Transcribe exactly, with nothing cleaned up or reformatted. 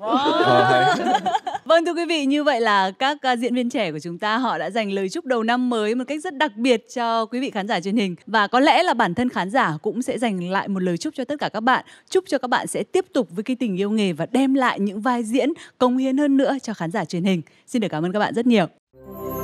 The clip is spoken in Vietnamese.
Ờ, Vâng, thưa quý vị, như vậy là các uh, diễn viên trẻ của chúng ta họ đã dành lời chúc đầu năm mới một cách rất đặc biệt cho quý vị khán giả truyền hình. Và có lẽ là bản thân khán giả cũng sẽ dành lại một lời chúc cho tất cả các bạn. Chúc cho các bạn sẽ tiếp tục với cái tình yêu nghề và đem lại những vai diễn cống hiến hơn nữa cho khán giả truyền hình. Xin được cảm ơn các bạn rất nhiều.